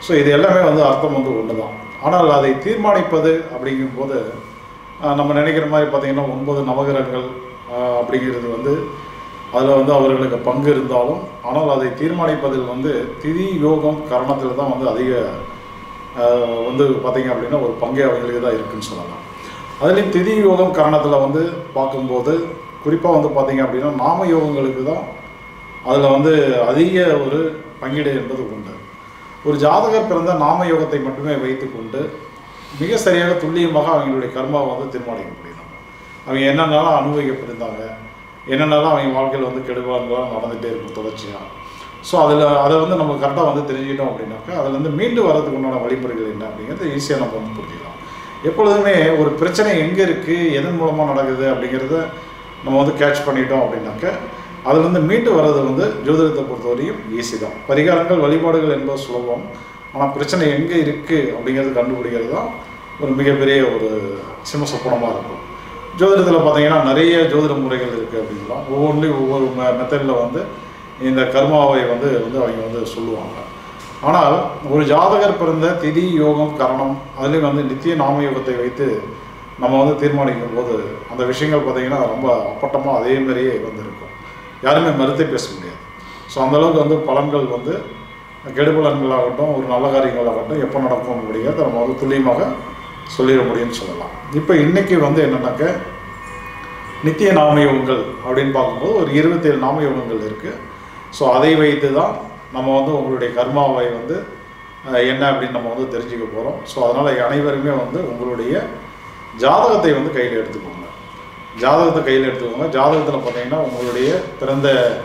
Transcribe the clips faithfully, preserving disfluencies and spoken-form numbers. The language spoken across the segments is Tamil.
ஸோ இது எல்லாமே வந்து அர்த்தம் வந்து ஒன்று தான். ஆனால் அதை தீர்மானிப்பது அப்படிங்கும்போது நம்ம நினைக்கிற மாதிரி பார்த்திங்கன்னா ஒன்பது நவகிரகங்கள் அப்படிங்கிறது வந்து அதில் வந்து அவர்களுக்கு பங்கு இருந்தாலும், ஆனால் அதை தீர்மானிப்பதில் வந்து திதி யோகம் கரணத்தில் தான் வந்து அதிக வந்து பார்த்திங்க அப்படின்னா ஒரு பங்கே அவங்களுக்கு தான் இருக்குதுன்னு சொல்லலாம். அதுலேயும் திதி யோகம் கரணத்தில் வந்து பார்க்கும்போது குறிப்பாக வந்து பார்த்திங்க அப்படின்னா நாம யோகங்களுக்கு தான் அதில் வந்து அதிக ஒரு பங்கீடு என்பது உண்டு. ஒரு ஜாதகர் பிறந்த நாம யோகத்தை மட்டுமே வைத்து கொண்டு மிக சரியாக துல்லியமாக அவங்களுடைய கர்மாவை வந்து தீர்மானிக்க முடியும். அவங்க என்னென்னாலும் அனுபவிக்கப்பட்டிருந்தாங்க, என்னென்னாலும் அவங்க வாழ்க்கையில் வந்து கெடுபாடுகளாக நடந்துகிட்டே இருக்கும் தொடர்ச்சியாக. ஸோ அதில் அதை வந்து நம்ம கரெக்டாக வந்து தெரிஞ்சுக்கிட்டோம் அப்படின்னாக்கா அதுலேருந்து மீண்டு வர்றதுக்கு உண்டான வழிமுறைகள் என்ன அப்படிங்கிறது ஈஸியாக நம்ம வந்து புரிஞ்சுக்கலாம். எப்பொழுதுமே ஒரு பிரச்சனை எங்கே இருக்குது, எதன் மூலமாக நடக்குது அப்படிங்கிறத நம்ம வந்து கேட்ச் பண்ணிட்டோம் அப்படின்னாக்கா அதுலேருந்து மீண்டு வர்றது வந்து ஜோதிடத்தை பொறுத்தவரையும் ஈஸி தான். பரிகாரங்கள் வழிபாடுகள் என்பது சுலபம், ஆனால் பிரச்சனை எங்கே இருக்குது அப்படிங்கிறது கண்டுபிடிக்கிறது தான் ஒரு மிகப்பெரிய ஒரு சிம்ம சொப்பனமாக இருக்கும். ஜோதிடத்தில் பார்த்திங்கன்னா நிறைய ஜோதிட முறைகள் இருக்குது அப்படின்லாம். ஒவ்வொன்றையும் ஒவ்வொரு மெத்தடில் வந்து இந்த கர்மாவை வந்து வந்து அவங்க வந்து சொல்லுவாங்க. ஆனால் ஒரு ஜாதகர் பிறந்த திதி யோகம் கரணம் அதுலேயும் வந்து நித்திய நாம யோகத்தை வைத்து நம்ம வந்து தீர்மானிக்கும் போது அந்த விஷயங்கள் பார்த்திங்கன்னா ரொம்ப அப்பட்டமாக அதே மாதிரியே வந்து இருக்கும். யாருமே மறுத்தே பேச முடியாது. ஸோ அந்தளவுக்கு வந்து பலன்கள் வந்து கெடுபலன்களாகட்டும் ஒரு நல்ல காரியங்களாகட்டும் எப்போ நடக்கும் அப்படிங்கிறத நம்ம வந்து துல்லியமாக சொல்லிட முடியும்னு சொல்லலாம். இப்போ இன்றைக்கி வந்து என்னென்னாக்க நித்திய நாமயோகங்கள் அப்படின்னு பார்க்கும்போது ஒரு இருபத்தேழு நாமயோகங்கள் இருக்குது. ஸோ அதை வைத்து தான் நம்ம வந்து உங்களுடைய கர்மாவை வந்து என்ன அப்படின்னு நம்ம வந்து தெரிஞ்சுக்க போகிறோம். ஸோ அதனால் அனைவருமே வந்து உங்களுடைய ஜாதகத்தை வந்து கையில் எடுத்துக்கோங்க. ஜாதகத்தை கையில் எடுத்துக்கோங்க. ஜாதகத்தில் பார்த்தீங்கன்னா உங்களுடைய பிறந்த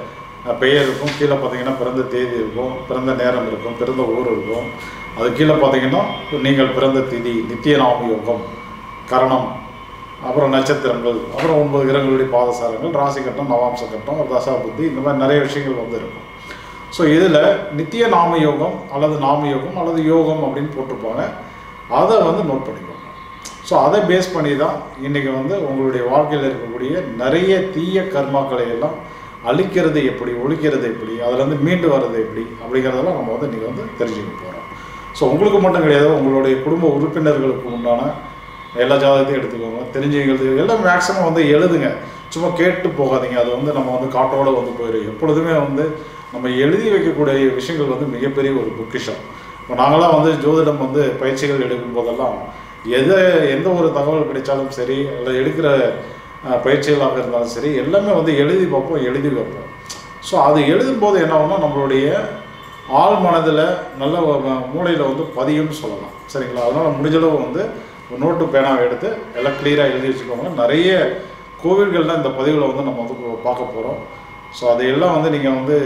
பெயர் இருக்கும், கீழே பார்த்தீங்கன்னா பிறந்த தேதி இருக்கும், பிறந்த நேரம் இருக்கும், பிறந்த ஊர் இருக்கும். அது கீழே பார்த்தீங்கன்னா நீங்கள் பிறந்த திதி, நித்திய நாம யோகம், கரணம், அப்புறம் நட்சத்திரங்கள், அப்புறம் ஒன்பது கிரகங்களுடைய பாதசாரங்கள், ராசி கட்டம், நவாம்ச கட்டம், தசா புத்தி, இந்த மாதிரி நிறைய விஷயங்கள் வந்து இருக்கும். ஸோ இதில் நித்திய நாம யோகம் அல்லது நாம யோகம் அல்லது யோகம் அப்படின்னு போட்டிருப்பாங்க. அதை வந்து நோட் பண்ணிக்கோங்க. ஸோ அதை பேஸ் பண்ணி தான் இன்றைக்கி வந்து உங்களுடைய வாழ்க்கையில் இருக்கக்கூடிய நிறைய தீய கர்மாக்களை எல்லாம் அழிக்கிறது எப்படி, ஒழிக்கிறது எப்படி, அதுலேருந்து மீண்டு வர்றது எப்படி அப்படிங்கிறதெல்லாம் நம்ம வந்து இன்றைக்கி வந்து தெரிஞ்சுக்க போகிறோம். ஸோ உங்களுக்கு மட்டும் கிடையாது, உங்களுடைய குடும்ப உறுப்பினர்களுக்கு உண்டான எல்லா ஜாதகத்தையும் எடுத்துக்கோங்க, தெரிஞ்சுக்கிறது எல்லாம் மேக்ஸிமம் வந்து எழுதுங்க. சும்மா கேட்டு போகாதீங்க. அது வந்து நம்ம வந்து காட்டோடு வந்து போயிடும். எப்பொழுதுமே வந்து நம்ம எழுதி வைக்கக்கூடிய விஷயங்கள் வந்து மிகப்பெரிய ஒரு பொக்கிஷம். இப்போ நாங்களாம் வந்து ஜோதிடம் வந்து பயிற்சிகள் எடுக்கும் போதெல்லாம் எதை எந்த ஒரு தகவல் கிடைச்சாலும் சரி, இல்லை எடுக்கிற பயிற்சிகளாக இருந்தாலும் சரி, எல்லாமே வந்து எழுதி பார்ப்போம், எழுதி வைப்போம். ஸோ அது எழுதும்போது என்ன ஆகும்னா நம்மளுடைய ஆள் மனதில் நல்ல மூளையில் வந்து பதியும்னு சொல்லலாம். சரிங்களா? அதனால் முடிஞ்சளவு வந்து ஒரு நோட்டு பேனாவை எடுத்து எல்லாம் கிளியராக எழுதி வச்சுக்கோங்க. நிறைய கோவில்களில் இந்த பதிவில் வந்து நம்ம வந்து பார்க்க போகிறோம். ஸோ அதையெல்லாம் வந்து நீங்கள் வந்து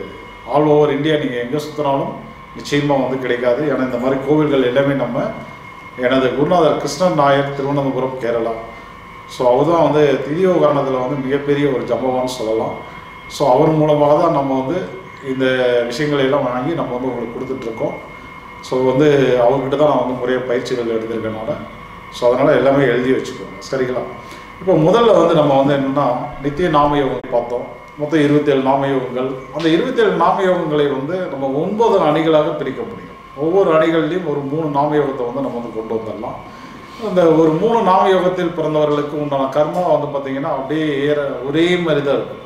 ஆல் ஓவர் இந்தியா நீங்கள் எங்கே சுற்றினாலும் நிச்சயமாக வந்து கிடைக்காது. ஏன்னா இந்த மாதிரி கோவில்கள் எல்லாமே நம்ம எனது குருநாதர் கிருஷ்ணன் நாயர், திருவனந்தபுரம், கேரளா. ஸோ அவர் தான் வந்து திதியோகரணத்தில் வந்து மிகப்பெரிய ஒரு ஜம்பவான்னு சொல்லலாம். ஸோ அவர் மூலமாக தான் நம்ம வந்து இந்த விஷயங்களை எல்லாம் வாங்கி நம்ம வந்து உங்களுக்கு கொடுத்துட்ருக்கோம். ஸோ வந்து அவர்கிட்ட தான் நான் வந்து முறைய பயிற்சிகள் எடுத்திருக்கனால ஸோ அதனால் எல்லாமே எழுதி வச்சுக்கோங்க. சரிங்களா? இப்போ முதல்ல வந்து நம்ம வந்து என்னென்னா நித்திய நாமயோகம் பார்த்தோம். மொத்தம் இருபத்தேழு நாமயோகங்கள். அந்த இருபத்தேழு நாமயோகங்களை வந்து நம்ம ஒன்பது அணிகளாக பிரிக்க முடியும். ஒவ்வொரு அணிகள்லையும் ஒரு மூணு நாமயோகத்தை வந்து நம்ம வந்து கொண்டு வந்துடலாம். அந்த ஒரு மூணு நாமயோகத்தில் பிறந்தவர்களுக்கு உண்டான கர்மா வந்து பார்த்திங்கன்னா அப்படியே ஏற ஒரே மாதிரி தான் இருக்கும்.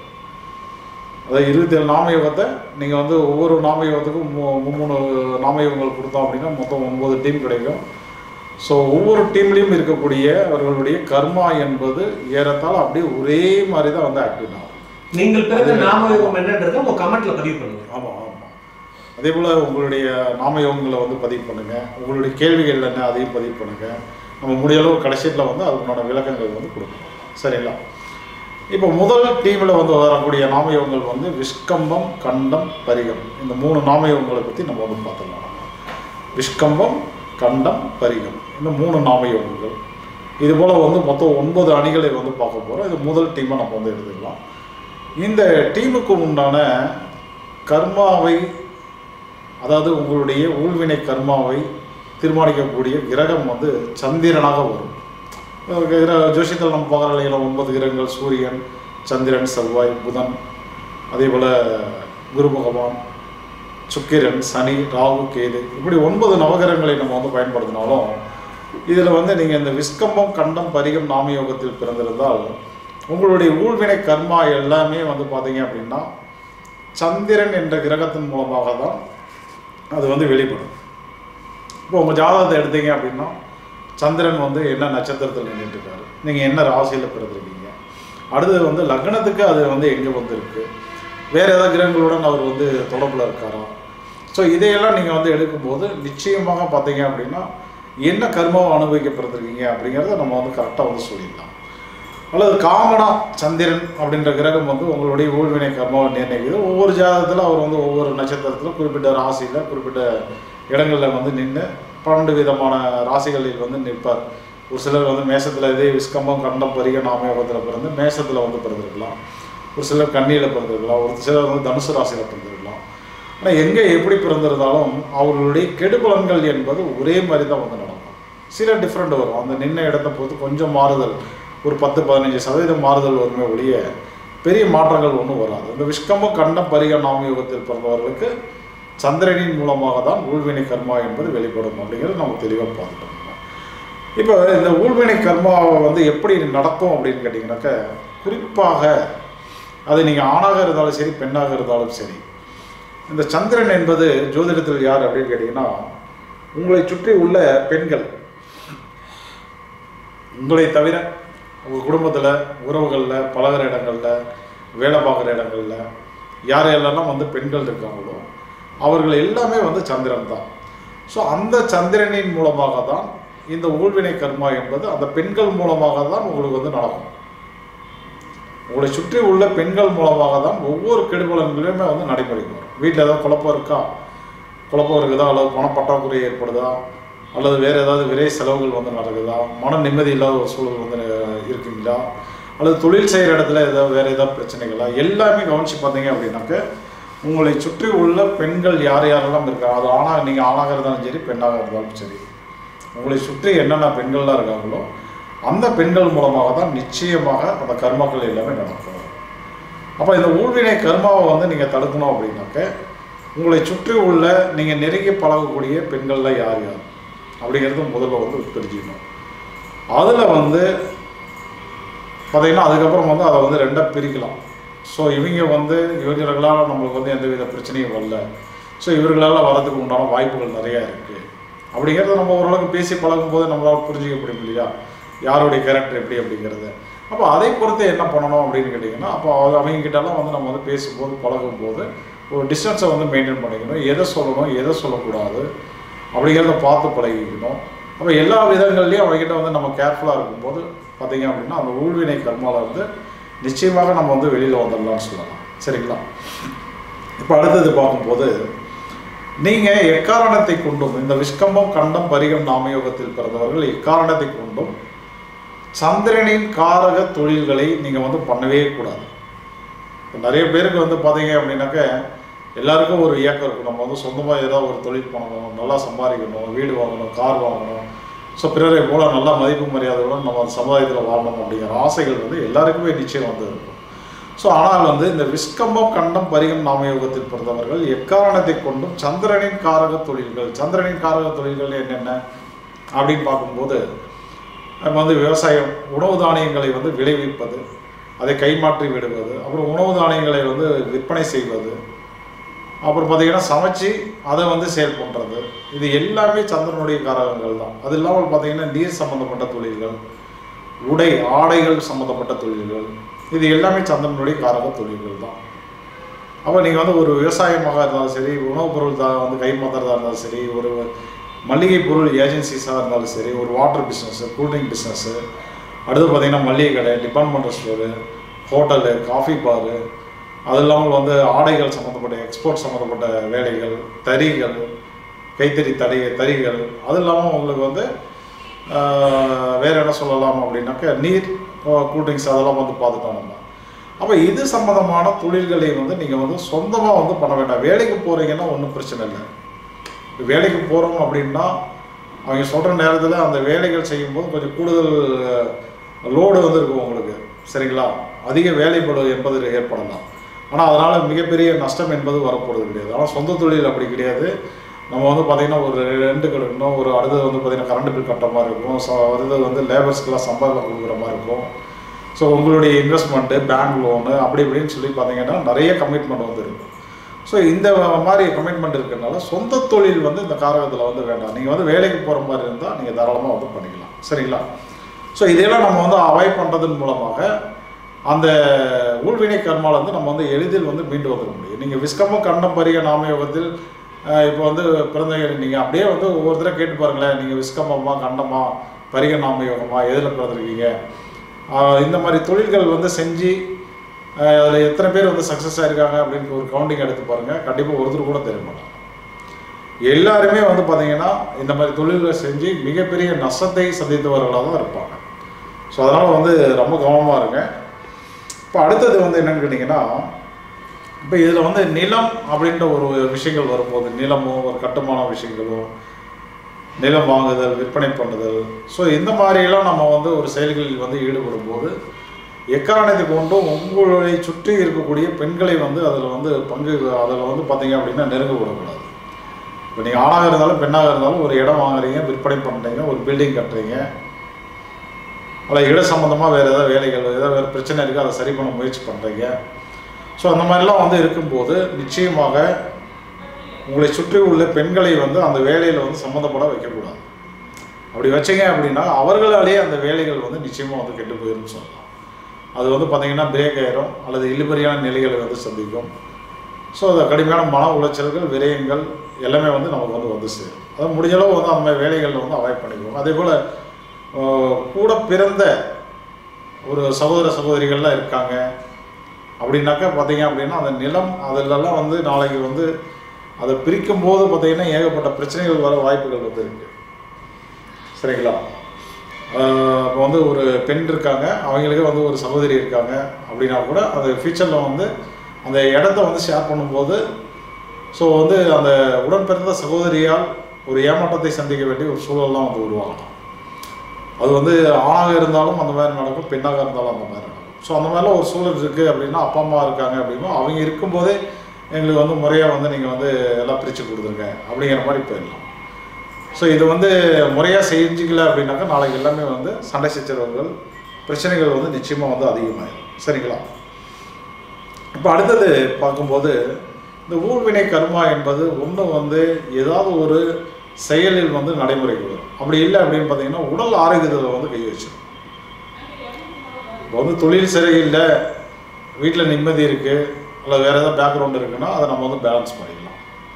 அதாவது இருபத்தேழு நாமயோகத்தை நீங்கள் வந்து ஒவ்வொரு நாமயோகத்துக்கும் மூ மூணு நாமயோகங்கள் கொடுத்தோம் அப்படின்னா மொத்தம் ஒன்பது டீம் கிடைக்கும். ஸோ ஒவ்வொரு டீம்லேயும் இருக்கக்கூடிய அவர்களுடைய கர்மா என்பது ஏறத்தாழ அப்படியே ஒரே மாதிரி தான் வந்து ஆக்டிவ் ஆகும். நீங்கள் பிறந்த நாமயோகம் என்னன்றது உங்கள் கமெண்ட்டில் பதிவு பண்ணுங்கள். ஆமாம் ஆமாம். அதே போல் உங்களுடைய நாமயோகங்களை வந்து பதிவு பண்ணுங்கள். உங்களுடைய கேள்விகள் என்ன அதையும் பதிவு பண்ணுங்கள். நம்ம முடியளவு கடைசியில் வந்து அதுக்குண்டான விளக்கங்கள் வந்து கொடுக்கணும். சரிங்களா? இப்போ முதல் டீமில் வந்து வரக்கூடிய நாமயோகங்கள் வந்து விஷ்கம்பம், கண்டம், பரிகம். இந்த மூணு நாமயோகங்களை பற்றி நம்ம வந்து பார்த்துக்கலாம். விஷ்கம்பம், கண்டம், பரிகம், இந்த மூணு நாமயோகங்கள். இதுபோல் வந்து மொத்தம் ஒன்பது அணிகளை வந்து பார்க்க போகிறோம். இது முதல் டீமை நம்ம வந்து எடுத்துக்கலாம். இந்த டீமுக்கு உண்டான கர்மாவை, அதாவது உங்களுடைய ஊழ்வினை கர்மாவை தீர்மானிக்கக்கூடிய கிரகம் வந்து சந்திரனாக வரும். ஜோசியத்தில் நம்ம பார்க்குற நிலையில் ஒன்பது கிரகங்கள் சூரியன், சந்திரன், செவ்வாய், புதன், அதே போல் குரு பகவான், சுக்கிரன், சனி, ராகு, கேது, இப்படி ஒன்பது நவகிரகங்களை நம்ம வந்து பயன்படுத்தினாலும் இதில் வந்து நீங்கள் இந்த விஸ்கம்பம், கண்டம், பரிகம், நாமயோகத்தில் பிறந்திருந்தால் உங்களுடைய ஊழ்வினை கர்மா எல்லாமே வந்து பார்த்தீங்க அப்படின்னா சந்திரன் என்ற கிரகத்தின் மூலமாக தான் அது வந்து வெளிப்படும். இப்போ உங்கள் ஜாதகத்தை எடுத்தீங்க அப்படின்னா சந்திரன் வந்து என்ன நட்சத்திரத்தில் நின்றுட்டு இருக்காரு, நீங்கள் என்ன ராசியில் பிறந்திருக்கீங்க, அடுத்தது வந்து லக்னத்துக்கு அது வந்து எங்கே வந்துருக்கு, வேறு ஏதாவது கிரகங்களுடன் அவர் வந்து தொடர்பில் இருக்காரா. ஸோ இதையெல்லாம் நீங்கள் வந்து எடுக்கும்போது நிச்சயமாக பார்த்தீங்க அப்படின்னா என்ன கர்மாவை அனுபவிக்க பிறந்திருக்கீங்க அப்படிங்கிறத நம்ம வந்து கரெக்டாக வந்து சொல்லிடலாம். அல்லது காமனாக சந்திரன் அப்படின்ற கிரகம் வந்து உங்களுடைய ஊழ்வினை கர்மாவை நிர்ணயிக்குது. ஒவ்வொரு ஜாதகத்தில் அவர் வந்து ஒவ்வொரு நட்சத்திரத்தில் குறிப்பிட்ட ராசியில் குறிப்பிட்ட இடங்களில் வந்து நின்று பன்னெண்டு விதமான ராசிகளில் வந்து நிற்பார். ஒரு சிலர் வந்து மேசத்தில் இதே விஸ்கம்பம், கண்டம், பரிக, நாமயோகத்தில் பிறந்து மேசத்தில் வந்து பிறந்திருக்கலாம். ஒரு சிலர் கன்னியில் பிறந்திருக்கலாம். ஒரு சிலர் வந்து தனுசு ராசியில் பிறந்திருக்கலாம். ஆனால் எங்கே எப்படி பிறந்திருந்தாலும் அவர்களுடைய கெடுபலன்கள் என்பது ஒரே மாதிரி தான் வந்து நடக்கும். சில டிஃப்ரெண்ட் வரும். அந்த நின்ன இடத்தை பொறுத்து கொஞ்சம் மாறுதல், ஒரு பத்து பதினஞ்சு சதவீதம் மாறுதல் வருமே ஒழிய பெரிய மாற்றங்கள் ஒன்றும் வராது. இந்த விஸ்கம்பம், கண்டம், பரிக, நாமயோகத்தில் பிறந்தவர்களுக்கு சந்திரனின் மூலமாக தான் ஊழ்வினை கர்மா என்பது வெளிப்படும் அப்படிங்கிறது நம்ம தெளிவாக பார்த்துட்டோம். இப்போ இந்த ஊழ்வினை கர்மாவை வந்து எப்படி நடக்கும் அப்படின்னு கேட்டிங்கனாக்க, குறிப்பாக அது நீங்கள் ஆணாக இருந்தாலும் சரி பெண்ணாக இருந்தாலும் சரி, இந்த சந்திரன் என்பது ஜோதிடத்தில் யார் அப்படின்னு கேட்டிங்கன்னா உங்களை சுற்றி உள்ள பெண்கள், உங்களை தவிர உங்கள் குடும்பத்தில், உறவுகளில், பழகிற இடங்களில், வேலை பார்க்குற இடங்களில் யார் யாரெல்லாம் வந்து பெண்கள் இருக்காங்களோ அவர்கள் எல்லாமே வந்து சந்திரன் தான். ஸோ அந்த சந்திரனின் மூலமாக தான் இந்த ஊழ்வினை கர்மா என்பது அந்த பெண்கள் மூலமாக தான் உங்களுக்கு வந்து நடக்கும். உங்களை சுற்றி உள்ள பெண்கள் மூலமாக தான் ஒவ்வொரு கெடுபலன்களையுமே வந்து நடைமுறைக்கு வரும். வீட்டில் ஏதாவது குழப்பம் இருக்கா, குழப்பம் இருக்குதா, அல்லது பணப்பற்றாக்குறை ஏற்படுதா, அல்லது வேறு ஏதாவது விரை செலவுகள் வந்து நடக்குதா, மன நிம்மதி இல்லாத ஒரு சூழல் வந்து இருக்குங்களா, அல்லது தொழில் செய்கிற இடத்துல ஏதாவது வேறு ஏதாவது பிரச்சனைகளா, எல்லாமே கவனித்து பார்த்தீங்க அப்படின்னாக்க உங்களை சுற்றி உள்ள பெண்கள் யார் யாரெல்லாம் இருக்கா, அது ஆணாக நீங்கள் ஆணாக இருந்தாலும் சரி பெண்ணாக இருந்தாலும் சரி, உங்களை சுற்றி என்னென்ன பெண்கள்லாம் இருக்காங்களோ அந்த பெண்கள் மூலமாக தான் நிச்சயமாக அந்த கர்மாக்கள் எல்லாமே நடக்கும். அப்போ இந்த ஊழ்வினை கர்மாவை வந்து நீங்கள் தடுக்கணும் அப்படின்னாக்க உங்களை சுற்றி உள்ள நீங்கள் நெருங்கி பழகக்கூடிய பெண்கள்லாம் யார் யார் அப்படிங்கிறது முதல்ல வந்து தெரிஞ்சுக்கணும். அதில் வந்து பார்த்தீங்கன்னா அதுக்கப்புறம் வந்து அதை வந்து ரெண்டாக பிரிக்கலாம். ஸோ இவங்க வந்து இவர்களால் நம்மளுக்கு வந்து எந்தவித பிரச்சனையும் வரல, ஸோ இவர்களால் வரதுக்கு உண்டான வாய்ப்புகள் நிறையா இருக்குது அப்படிங்கிறத நம்ம ஓரளவுக்கு பேசி பழகும் போது நம்மளால் புரிஞ்சிக்க முடியும் இல்லையா, யாருடைய கேரக்டர் எப்படி அப்படிங்கிறது. அப்போ அதை பொறுத்து என்ன பண்ணணும் அப்படின்னு கேட்டிங்கன்னா, அப்போ அவங்ககிட்டலாம் வந்து நம்ம வந்து பேசும்போது பழகும்போது ஒரு டிஸ்டன்ஸை வந்து மெயின்டைன் பண்ணிக்கணும். எதை சொல்லணும் எதை சொல்லக்கூடாது அப்படிங்கிறத பார்த்து பழகிக்கணும். அப்போ எல்லா விதங்கள்லையும் அவங்ககிட்ட வந்து நம்ம கேர்ஃபுல்லாக இருக்கும்போது பார்த்தீங்க அப்படின்னா அந்த ஊழ்வினை கர்மாவில் வந்து நிச்சயமாக நம்ம வந்து வெளியில் வந்துடலாம்னு சொல்லலாம். சரிங்களா? இப்போ அடுத்தது பார்க்கும்போது நீங்கள் எக்காரணத்தை கொண்டும் இந்த விஸ்கம்பம், கண்டம், பரிகம், நாமயோகத்தில் பிறந்தவர்கள் எக்காரணத்தை கொண்டும் சந்திரனின் காரக தொழில்களை நீங்கள் வந்து பண்ணவே கூடாது. இப்போ நிறைய பேருக்கு வந்து பார்த்தீங்க அப்படின்னாக்க எல்லாருக்கும் ஒரு இயக்கம் இருக்கும், நம்ம வந்து சொந்தமாக ஏதாவது ஒரு தொழில் பண்ணணும், நல்லா சம்பாதிக்கணும், வீடு வாங்கணும், கார் வாங்கணும், ஸோ பிறரை போல் நல்லா மதிப்பு மரியாதையுடன் நம்ம சமுதாயத்தில் வாழணும் அப்படிங்கிற ஆசைகள் வந்து எல்லாருக்குமே நிச்சயம் வந்து இருக்கும். ஸோ ஆனால் வந்து இந்த விஸ்கம்பம், கண்டம், பரிகம், நாமயோகத்தில் பிறந்தவர்கள் எக்காரணத்தை கொண்டும் சந்திரனின் காரக தொழில்கள், சந்திரனின் காரக தொழில்கள் என்னென்ன அப்படின்னு பார்க்கும்போது நம்ம வந்து விவசாயம், உணவு தானியங்களை வந்து விளைவிப்பது, அதை கைமாற்றி விடுவது, அப்புறம் உணவு தானியங்களை வந்து விற்பனை செய்வது, அப்புறம் பார்த்திங்கன்னா சமைச்சு அதை வந்து சேல் பண்ணுறது, இது எல்லாமே சந்திரனுடைய காரகங்கள் தான். அது இல்லாமல் பார்த்திங்கன்னா நீர் சம்மந்தப்பட்ட தொழில்கள், உடை ஆடைகள் சம்மந்தப்பட்ட தொழில்கள், இது எல்லாமே சந்திரனுடைய காரக தொழில்கள் தான். அப்போ நீங்கள் வந்து ஒரு விவசாயமாக இருந்தாலும் சரி, உணவுப் பொருள் தான் வந்து கைமாத்துறதா இருந்தாலும் சரி, ஒரு மளிகை பொருள் ஏஜென்சிஸாக இருந்தாலும் சரி, ஒரு வாட்டர் பிஸ்னஸ்ஸு, கூல்ட்ரிங்க் பிஸ்னஸ்ஸு, அடுத்து பார்த்திங்கன்னா மளிகை கடை, டிபார்ட்மெண்டல் ஸ்டோரு, ஹோட்டலு, காஃபி பாரு, அது இல்லாமல் வந்து ஆடைகள் சம்மந்தப்பட்ட எக்ஸ்போர்ட் சம்மந்தப்பட்ட வேலைகள், தறிகள், கைத்தறி தறி தறிகள், அது இல்லாமல் உங்களுக்கு வந்து வேறு என்ன சொல்லலாம் அப்படின்னாக்க நீர், கூல்ட்ரிங்க்ஸ் அதெல்லாம் வந்து பார்த்துட்டோம் நம்ம. அப்போ இது சம்மந்தமான தொழில்களை வந்து நீங்கள் வந்து சொந்தமாக வந்து பண்ண வேண்டாம். வேலைக்கு போகிறீங்கன்னா ஒன்றும் பிரச்சனை இல்லை. வேலைக்கு போகிறோம் அப்படின்னா அவங்க சொல்கிற நேரத்தில் அந்த வேலைகள் செய்யும்போது கொஞ்சம் கூடுதல் லோடு வந்து இருக்கும் உங்களுக்கு. சரிங்களா? அதிக வேலைப்பளு என்பது ஏற்படலாம். ஆனால் அதனால் மிகப்பெரிய நஷ்டம் என்பது வரப்போகிறது கிடையாது. ஆனால் சொந்த தொழில் அப்படி கிடையாது. நம்ம வந்து பார்த்திங்கன்னா ஒரு ரெண்டு கட்டணும், ஒரு அடுத்தது வந்து பார்த்திங்கன்னா கரண்ட் பில் கட்டுற மாதிரி இருக்கும், ஸோ அடுத்தது வந்து லேபர்ஸ்க்கெலாம் சம்பளம் கொடுக்குற மாதிரி இருக்கும். ஸோ உங்களுடைய இன்வெஸ்ட்மெண்ட்டு, பேங்க் லோனு அப்படி இப்படின்னு சொல்லி பார்த்திங்கன்னா நிறைய கமிட்மெண்ட் வந்து இருக்கும். ஸோ இந்த மாதிரி கமிட்மெண்ட் இருக்கிறதுனால சொந்த தொழில் வந்து இந்த காரகத்தில் வந்து வேண்டாம். நீங்கள் வந்து வேலைக்கு போகிற மாதிரி இருந்தால் நீங்கள் தாராளமாக வந்து பண்ணிக்கலாம். சரிங்களா? ஸோ இதையெல்லாம் நம்ம வந்து அவாய்ட் பண்ணுறதன் மூலமாக அந்த ஊழ்வினை கர்மாவில் வந்து நம்ம வந்து எளிதில் வந்து மீண்டு வந்துட முடியும். நீங்கள் விஸ்கம கண்டம் பரிய நாமயோகத்தில் இப்போ வந்து பிறந்த நீங்கள் அப்படியே வந்து ஒவ்வொருத்தரை கேட்டு பாருங்களேன், நீங்கள் விஸ்கமமா கண்டமா பரிக நாமயோகமா எதில் பிறந்திருக்கீங்க, இந்த மாதிரி தொழில்கள் வந்து செஞ்சு அதில் எத்தனை பேர் வந்து சக்ஸஸ் ஆகிருக்காங்க அப்படின்னு ஒரு கவுண்டிங் எடுத்து பாருங்கள். கண்டிப்பாக ஒருத்தர் கூட தெரிய மாட்டாங்க. எல்லாருமே வந்து பார்த்திங்கன்னா இந்த மாதிரி தொழில்களை செஞ்சு மிகப்பெரிய நஷ்டத்தை சந்தித்தவர்களாக தான் இருப்பாங்க. ஸோ அதனால் வந்து ரொம்ப கவனமாக இருங்க. இப்போ அடுத்தது வந்து என்னென்னு கேட்டிங்கன்னா, இப்போ இதில் வந்து நிலம் அப்படின்ற ஒரு விஷயங்கள் வரும்போது, நிலமோ ஒரு கட்டுமான விஷயங்களோ, நிலம் வாங்குதல், விற்பனை பண்ணுதல், ஸோ இந்த மாதிரியெல்லாம் நம்ம வந்து ஒரு செயல்களில் வந்து ஈடுபடும் போது எக்காரணத்தை கொண்டும் உங்களை சுற்றி இருக்கக்கூடிய பெண்களை வந்து அதில் வந்து பங்கு அதில் வந்து பார்த்தீங்க அப்படின்னா நெருங்க விடக்கூடாது. இப்போ நீங்கள் ஆணாக இருந்தாலும் பெண்ணாக இருந்தாலும் ஒரு இடம் வாங்குறீங்க, விற்பனை பண்ணுறீங்க, ஒரு பில்டிங் கட்டுறீங்க, அதில் இட சம்மந்தமாக வேறு ஏதாவது வேலைகள் ஏதாவது வேறு பிரச்சனை இருக்குது, அதை சரி பண்ண முயற்சி பண்ணுறீங்க. ஸோ அந்த மாதிரிலாம் வந்து இருக்கும்போது நிச்சயமாக உங்களை சுற்றி உள்ள பெண்களை வந்து அந்த வேலையில் வந்து சம்மந்தப்பட வைக்கக்கூடாது. அப்படி வச்சிங்க அப்படின்னா அவர்களாலேயே அந்த வேலைகள் வந்து நிச்சயமாக வந்து கெட்டு போயிடும்னு சொல்லலாம். அது வந்து பார்த்திங்கன்னா பிரேக் ஆயிரும் அல்லது இழுபறியான நிலைகளை வந்து சந்திக்கும். ஸோ அது கடுமையான மன உளைச்சல்கள், விரயங்கள் எல்லாமே வந்து நமக்கு வந்து வந்து சேரும். அது முடிஞ்சளவு வந்து அந்த மாதிரி வேலைகளில் வந்து அவாய்ட் பண்ணிக்குவோம். அதே போல் கூட பிறந்த ஒரு சகோதர சகோதரிகள்லாம் இருக்காங்க அப்படின்னாக்கா பார்த்தீங்க அப்படின்னா அந்த நிலம் அதிலெல்லாம் வந்து நாளைக்கு வந்து அதை பிரிக்கும் போது பார்த்தீங்கன்னா ஏகப்பட்ட பிரச்சனைகள் வர வாய்ப்புகள் வந்து இருக்குது. சரிங்களா? இப்போ வந்து ஒரு பெண் இருக்காங்க, அவங்களுக்கு வந்து ஒரு சகோதரி இருக்காங்க அப்படின்னா கூட அந்த ஃபியூச்சரில் வந்து அந்த இடத்த வந்து ஷேர் பண்ணும்போது ஸோ வந்து அந்த உடன் பிறந்த சகோதரியால் ஒரு ஏமாற்றத்தை சந்திக்க வேண்டிய ஒரு சூழல்லாம் வந்து உருவாகலாம். அது வந்து ஆணாக இருந்தாலும் அந்த மாதிரி நடக்கும், பெண்ணாக இருந்தாலும் அந்த மாதிரி நடக்கும். ஸோ அந்த மாதிரிலாம் ஒரு சூழல் இருக்குது அப்படின்னா, அப்பா அம்மா இருக்காங்க அப்படின்னா அவங்க இருக்கும்போதே எங்களுக்கு வந்து முறையாக வந்து நீங்கள் வந்து எல்லாம் பிரித்து கொடுத்துருங்க அப்படிங்கிற மாதிரி போயிடலாம். ஸோ இது வந்து முறையாக செஞ்சுக்கல அப்படின்னாக்கா நாளைக்கு எல்லாமே வந்து சண்டை சச்சரவுகள், பிரச்சனைகள் வந்து நிச்சயமாக வந்து அதிகமாகிடும். சரிங்களா? இப்போ அடுத்தது பார்க்கும்போது இந்த ஊழ்வினை கர்மா என்பது ஒன்று வந்து ஏதாவது ஒரு செயலில் வந்து நடைமுறைக்கு வரும். அப்படி இல்லை அப்படின்னு பார்த்தீங்கன்னா உடல் ஆரோக்கியத்தில் வந்து கை வச்சிடும். இப்போ வந்து தொழில் சரியில்லை, வீட்டில் நிம்மதி இருக்குது, அல்ல வேறு ஏதாவது பேக்ரவுண்ட் இருக்குன்னா அதை நம்ம வந்து பேலன்ஸ் பண்ணிக்கலாம்.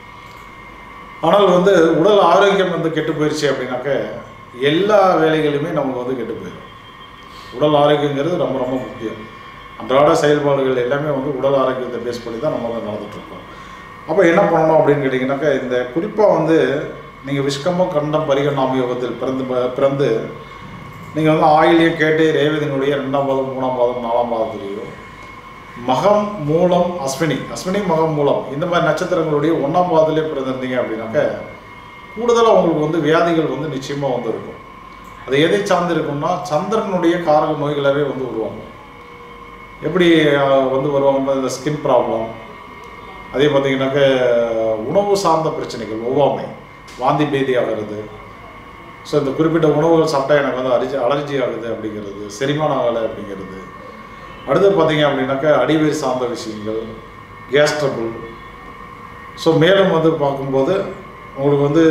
ஆனால் வந்து உடல் ஆரோக்கியம் வந்து கெட்டு போயிடுச்சு அப்படின்னாக்க எல்லா வேலைகளுமே நமக்கு வந்து கெட்டு போயிடும். உடல் ஆரோக்கியங்கிறது ரொம்ப ரொம்ப முக்கியம். அன்றாட செயல்பாடுகள் எல்லாமே வந்து உடல் ஆரோக்கியத்தை பேஸ் பண்ணி தான் நம்ம வந்து நடந்துகிட்ருக்கோம். அப்போ என்ன பண்ணணும் அப்படின்னு கேட்டிங்கனாக்கா, இந்த குறிப்பாக வந்து நீங்கள் விஷ்கம்பம் கண்டம் பரிக நாமயோகத்தில் பிறந்து பிறந்து நீங்கள் வந்து ஆயிலியம் கேட்டு ரேவதியினுடைய ரெண்டாம் பாதம், மூணாம் பாதம், நாலாம் பாதத்துலேயும் மகம் மூலம் அஸ்வினி அஸ்வினி மகம் மூலம் இந்த மாதிரி நட்சத்திரங்களுடைய ஒன்றாம் பாதத்திலே பிறந்திருந்தீங்க அப்படின்னாக்க கூடுதலாக உங்களுக்கு வந்து வியாதிகள் வந்து நிச்சயமாக வந்து இருக்கும். அது எதை சார்ந்து இருக்கும்னா சந்திரனுடைய காரக நோய்களாகவே வந்து உருவாகும். எப்படி வந்து வருவாங்க, இந்த ஸ்கின் ப்ராப்ளம், அதே பார்த்திங்கனாக்க உணவு சார்ந்த பிரச்சனைகள், ஒவ்வாமை, வாந்தி பேதி ஆகிறது, ஸோ இந்த குறிப்பிட்ட உணவுகள் சாப்பிட்டா எனக்கு வந்து அரிஜி அலர்ஜி ஆகுது அப்படிங்கிறது, செரிமானம் ஆகலை அப்படிங்கிறது. அடுத்து பார்த்திங்க அப்படின்னாக்கா அடிவயிறு சார்ந்த விஷயங்கள், கேஸ் ட்ரபிள். ஸோ மேலும் வந்து பார்க்கும்போது உங்களுக்கு வந்து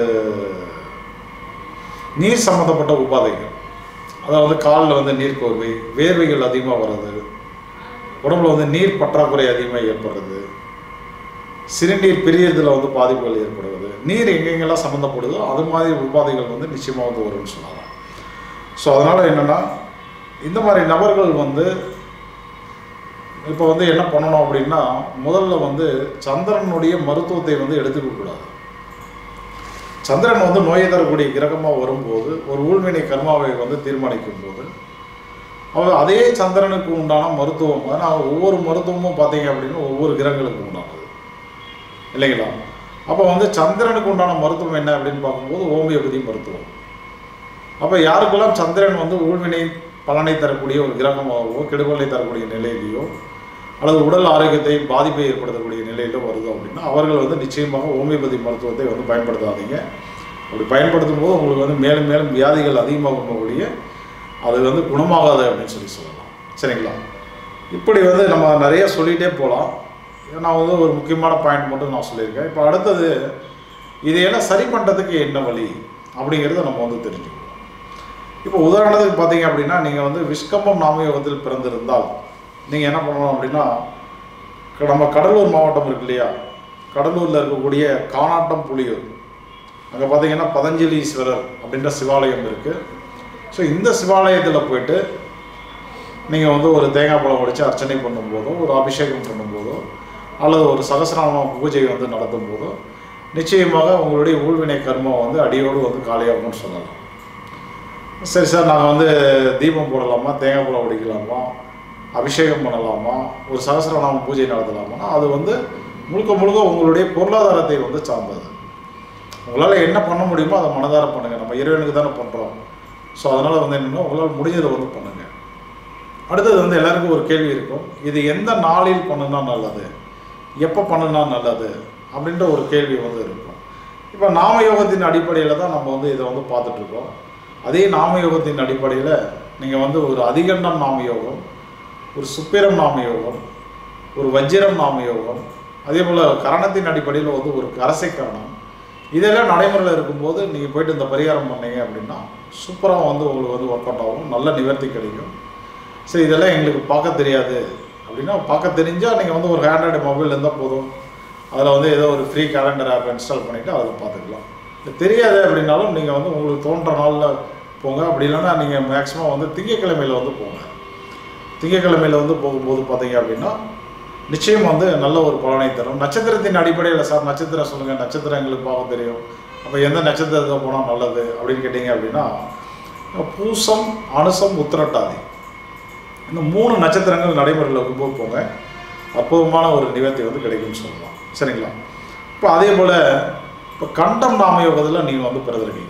நீர் சம்மந்தப்பட்ட உபாதைகள், அதாவது காலில் வந்து நீர் கோர்வை, வேர்வைகள் அதிகமாக வர்றது, உடம்புல வந்து நீர் பற்றாக்குறை அதிகமாக ஏற்படுறது, சிறுநீர் பிரியறதுல வந்து பாதிப்புகள் ஏற்படுவது, நீர் எங்கெங்கெல்லாம் சம்மந்தப்படுதோ அது மாதிரி உபாதைகள் வந்து நிச்சயமாக வந்து வரும்னு சொல்லலாம். ஸோ அதனால் என்னென்னா இந்த மாதிரி நபர்கள் வந்து இப்போ வந்து என்ன பண்ணணும் அப்படின்னா, முதல்ல வந்து சந்திரனுடைய மருத்துவத்தை வந்து எடுத்துக்கக்கூடாது. சந்திரன் வந்து நோயை தரக்கூடிய கிரகமாக வரும்போது ஒரு ஊழ்வினை கர்மாவை வந்து தீர்மானிக்கும் போது அவர் அதே சந்திரனுக்கு உண்டான மருத்துவம், ஆனால் ஒவ்வொரு மருத்துவமும் பார்த்தீங்க அப்படின்னா ஒவ்வொரு கிரகங்களுக்கு உண்டானது இல்லைங்களா? அப்போ வந்து சந்திரனுக்கு உண்டான மருத்துவம் என்ன அப்படின்னு பார்க்கும்போது ஹோமியோபதி மருத்துவம். அப்போ யாருக்கெல்லாம் சந்திரன் வந்து ஊழ்வினை பலனை தரக்கூடிய ஒரு கிரகமாகவோ கெடுபலை தரக்கூடிய நிலையிலையோ அல்லது உடல் ஆரோக்கியத்தை பாதிப்பை ஏற்படுத்தக்கூடிய நிலையில் வருது அப்படின்னா அவர்கள் வந்து நிச்சயமாக ஹோமியோபதி மருத்துவத்தை வந்து பயன்படுத்தாதீங்க. அப்படி பயன்படுத்தும் போது உங்களுக்கு வந்து மேலும் மேலும் வியாதிகள் அதிகமாகக்கூடிய அது வந்து குணமாகாது அப்படின்னு சொல்லி சொல்லலாம். சரிங்களா? இப்படி வந்து நம்ம நிறைய சொல்லிகிட்டே போகலாம். நான் வந்து ஒரு முக்கியமான பாயிண்ட் மட்டும் நான் சொல்லியிருக்கேன். இப்போ அடுத்தது இதையெல்லாம் சரி பண்ணுறதுக்கு என்ன வழி அப்படிங்கிறத நம்ம வந்து தெரிஞ்சுக்கணும். இப்போ உதாரணத்துக்கு பார்த்தீங்க அப்படின்னா நீங்கள் வந்து விஷ்கம்பம் நாமயோகத்தில் பிறந்திருந்தால் நீங்கள் என்ன பண்ணணும் அப்படின்னா நம்ம கடலூர் மாவட்டம் இருக்கு இல்லையா, கடலூரில் இருக்கக்கூடிய கானாட்டம் புலியூர் அங்கே பார்த்தீங்கன்னா பதஞ்சலீஸ்வரர் அப்படின்ற சிவாலயம் இருக்குது. ஸோ இந்த சிவாலயத்தில் போய்ட்டு நீங்கள் வந்து ஒரு தேங்காய் பழம் உடைச்சு அர்ச்சனை பண்ணும்போதோ ஒரு அபிஷேகம் பண்ணும்போதோ அல்லது ஒரு சகசிரநாம பூஜை வந்து நடத்தும் போதோ நிச்சயமாக உங்களுடைய ஊழ்வினை கர்மம் வந்து அடியோடு வந்து காலியாகும்னு சொல்லலாம். சரி சார், நாங்கள் வந்து தீபம் போடலாமா, தேங்காய் பழம் உடைக்கலாமா, அபிஷேகம் பண்ணலாமா, ஒரு சகசிரநாம பூஜை நடத்தலாமான்னா அது வந்து முழுக்க முழுக்க உங்களுடைய பொருளாதாரத்தை வந்து சார்ந்தது. உங்களால் என்ன பண்ண முடியுமோ அதை மனதார பண்ணுங்கள். நம்ம இறைவனுக்கு தானே பண்ணுறோம். ஸோ அதனால் வந்து என்னென்னா உங்களால் முடிஞ்சதை வந்து பண்ணுங்கள். அடுத்தது வந்து எல்லாருக்கும் ஒரு கேள்வி இருக்கும், இது எந்த நாளில் பண்ணுனா நல்லது, எப்போ பண்ணுனா நல்லது அப்படின்ற ஒரு கேள்வி வந்து இருக்கும். இப்போ நாமயோகத்தின் அடிப்படையில் தான் நம்ம வந்து இதை வந்து பார்த்துட்ருக்கோம். அதே நாமயோகத்தின் அடிப்படையில் நீங்கள் வந்து ஒரு அதிகண்டம் நாமயோகம், ஒரு சுப்பிரம் நாமயோகம், ஒரு வஜ்ரம் நாமயோகம், அதே போல் கரணத்தின் அடிப்படையில் வந்து ஒரு கரசை கரணம், இதெல்லாம் நடைமுறையில் இருக்கும்போது நீங்கள் போய்ட்டு இந்த பரிகாரம் பண்ணீங்க அப்படின்னா சூப்பராக வந்து உங்களுக்கு வந்து ஒர்க் அவுட் ஆகும், நல்ல நிவர்த்தி கிடைக்கும். சரி, இதெல்லாம் எங்களுக்கு பார்க்க தெரியாது அப்படின்னா பார்க்க தெரிஞ்சால் நீங்கள் வந்து ஒரு ஆண்ட்ராய்டு மொபைல் இருந்தால் போதும், அதில் வந்து ஏதோ ஒரு ஃப்ரீ கேலண்டர் ஆப் இன்ஸ்டால் பண்ணிவிட்டு அதில் பார்த்துக்கலாம். இது தெரியாது அப்படின்னாலும் நீங்கள் வந்து உங்களுக்கு தோன்ற நாளில் போங்க. அப்படி இல்லைன்னா நீங்கள் மேக்ஸிமம் வந்து திங்கக்கிழமையில் வந்து போங்க. திங்கக்கிழமையில் வந்து போகும்போது பார்த்தீங்க அப்படின்னா நிச்சயம் வந்து நல்ல ஒரு பலனை தரும். நட்சத்திரத்தின் அடிப்படையில் சார் நட்சத்திரம் சொல்லுங்கள், நட்சத்திரம் எங்களுக்கு பார்க்க தெரியும், அப்போ எந்த நட்சத்திரத்தை போனால் நல்லது அப்படின்னு கேட்டிங்க அப்படின்னா பூசம், அனுசம், உத்திரட்டாதி இந்த மூணு நட்சத்திரங்கள் நடைமுறையில் இருக்கும்போது போங்க, அற்புதமான ஒரு நிவர்த்தி வந்து கிடைக்கும்னு சொல்லலாம். சரிங்களா? இப்போ அதே போல் இப்போ கண்டம் நாமயோகத்தில் நீங்கள் வந்து பிறந்திருக்கீங்க.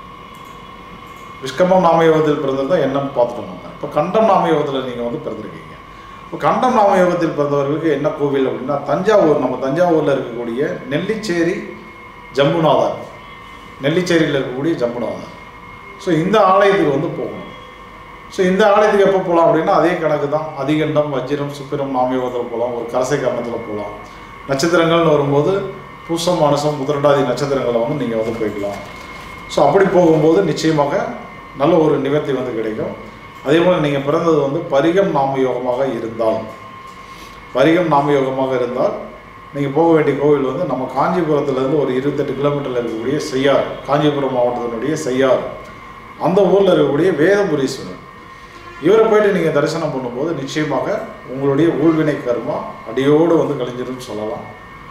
விஷ்கம்பம் நாமயோகத்தில் பிறந்தது என்னன்னு பார்த்துட்டோம் நம்ம. இப்போ கண்டம் நாமயோகத்தில் நீங்கள் வந்து பிறந்திருக்கீங்க. இப்போ கண்டம் நாமயோகத்தில் பிறந்தவர்களுக்கு என்ன கோவில் அப்படின்னா தஞ்சாவூர், நம்ம தஞ்சாவூரில் இருக்கக்கூடிய நெல்லிச்சேரி ஜம்புநாதர், நெல்லிச்சேரியில் இருக்கக்கூடிய ஜம்புநாதர். ஸோ இந்த ஆலயத்துக்கு வந்து போகணும். ஸோ இந்த ஆலயத்துக்கு எப்போ போகலாம் அப்படின்னா அதே கணக்கு தான். அதிகண்டம், வஜ்ரம், சுப்பிரம் நாமயோகத்தில் போகலாம், ஒரு கரசை கரணத்தில் போகலாம். நட்சத்திரங்கள்னு வரும்போது பூசம், அனுசம், உத்திரட்டாதி நட்சத்திரங்களை வந்து நீங்கள் வந்து போய்க்கலாம். ஸோ அப்படி போகும்போது நிச்சயமாக நல்ல ஒரு நிவர்த்தி வந்து கிடைக்கும். அதே போல் நீங்கள் பிறந்தது வந்து பரிகம் நாமயோகமாக இருந்தால், பரிகம் நாமயோகமாக இருந்தால் நீங்கள் போக வேண்டிய கோவில் வந்து நம்ம காஞ்சிபுரத்துலேருந்து ஒரு இருபத்தெட்டு கிலோமீட்டரில் இருக்கக்கூடிய செய்யார், காஞ்சிபுரம் மாவட்டத்தினுடைய செய்யார், அந்த ஊரில் இருக்கக்கூடிய வேதபுரீஸ்வரர். இவரை போய்ட்டு நீங்கள் தரிசனம் பண்ணும்போது நிச்சயமாக உங்களுடைய ஊழ்வினை கர்மா அடியோடு வந்து கழிஞ்சிரும்னு சொல்லலாம்.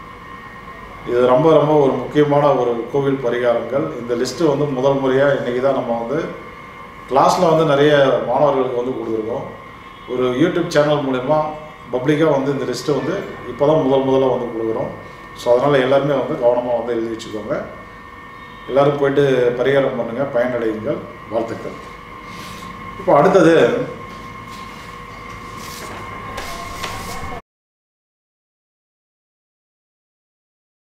இது ரொம்ப ரொம்ப ஒரு முக்கியமான ஒரு கோவில் பரிகாரங்கள். இந்த லிஸ்ட்டு வந்து முதல் முறையாக இன்றைக்கி தான் நம்ம வந்து கிளாஸில் வந்து நிறைய மாணவர்களுக்கு வந்து கொடுத்துருக்கோம். ஒரு யூடியூப் சேனல் மூலமா பப்ளிக்காக வந்து இந்த லிஸ்ட்டு வந்து இப்போ தான் முதல் முதல்ல வந்து கொடுக்குறோம். ஸோ அதனால் எல்லாருமே வந்து கவனமாக வந்து எழுதி வச்சுக்கோங்க. எல்லோரும் போய்ட்டு பரிகாரம் பண்ணுங்கள், பயனடையுங்கள். வாழ்த்துக்கள். இப்போ அடுத்தது